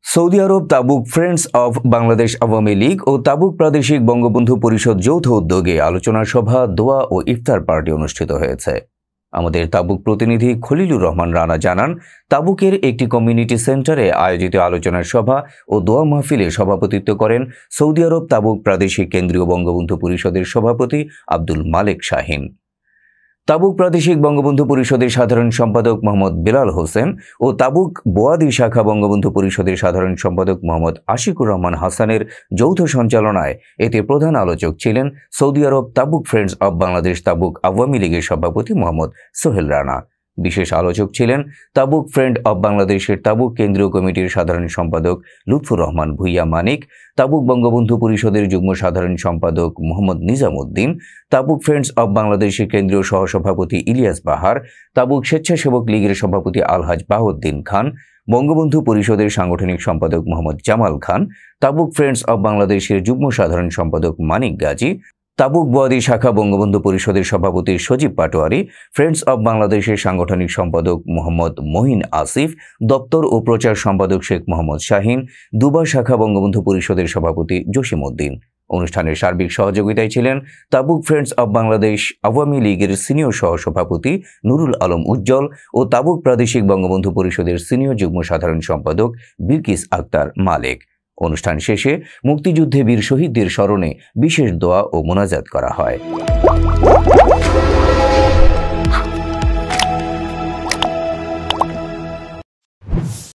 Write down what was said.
Saudi আরব Tabuk friends of Bangladesh Awami League ও Tabuk প্রাদেশিক বঙ্গবন্ধু পরিষদ যৌথ উদ্যোগে আলোচনা সভা, দোয়া ও ইফতার পার্টি অনুষ্ঠিত হয়েছে। আমাদের তাবুক প্রতিনিধি খলিলুর রহমান রানা জানান, তাবুকের একটি কমিউনিটি সেন্টারে আয়োজিত আলোচনা সভা ও দোয়া মাহফিলে সভাপতিত্ব করেন সৌদি আরব তাবুক প্রাদেশিক কেন্দ্রীয় বঙ্গবন্ধু পরিষদের সভাপতি আব্দুল মালেক শাহিন। তাবুক প্রাদেশিক বঙ্গবন্ধু পরিষদের সাধারণ সম্পাদক মোহাম্মদ বেলাল হোসেন ও তাবুক বোয়াদি শাখা বঙ্গবন্ধু পরিষদের সাধারণ সম্পাদক মোহাম্মদ আশিকুর রহমান হাসানের যৌথ সঞ্চালনায় এতে প্রধান আলোচক ছিলেন সৌদি আরব Tabuk friends of Bangladesh Tabuk Awami লীগের সভাপতি মোহাম্মদ সোহেল রানা। বিশেষ আলোচক ছিলেন তাবুক ফ্রেন্ড অব বাংলাদেশের তাবুক কেন্দ্রীয় কমিটির সাধারণ সম্পাদক লুৎফুর রহমান ভুইয়া মানিক, তাবুক বঙ্গবন্ধু পরিষদের যুগ্ম সাধারণ সম্পাদক Mohammad Nizamuddin, Tabuk friends of বাংলাদেশের কেন্দ্রীয় সহসভাপতি ইলিয়াস বাহার, তাবুক স্বেচ্ছাসেবক লীগের সভাপতি আলহাজ বাহাউদ্দিন খান, বঙ্গবন্ধু পরিষদের সাংগঠনিক সম্পাদক Mohammad Jamal Khan, Tabuk friends of বাংলাদেশের যুগ্ম সাধারণ সম্পাদক মানিক গাজী, তাবুক বোয়াদি শাখা বঙ্গবন্ধু পরিষদের সভাপতি সজীব পাটোয়ারি, ফ্রেন্ডস অব বাংলাদেশের সাংগঠনিক সম্পাদক মোহাম্মদ মহিন আসিফ, দপ্তর ও প্রচার সম্পাদক শেখ মোহাম্মদ শাহিন, দুবা শাখা বঙ্গবন্ধু পরিষদের সভাপতি জসিম উদ্দিন। অনুষ্ঠানের সার্বিক সহযোগিতায় ছিলেন Tabuk friends of Bangladesh Awami লীগের সিনিয়র সহসভাপতি নুরুল আলম উজ্জ্বল ও তাবুক প্রাদেশিক বঙ্গবন্ধু পরিষদের সিনিয়র যুগ্ম সাধারণ সম্পাদক বিলকিস আক্তার মালেক। অনুষ্ঠান শেষে মুক্তিযুদ্ধে বীর শহীদদের স্মরণে বিশেষ দোয়া ও মোনাজাত করা হয়।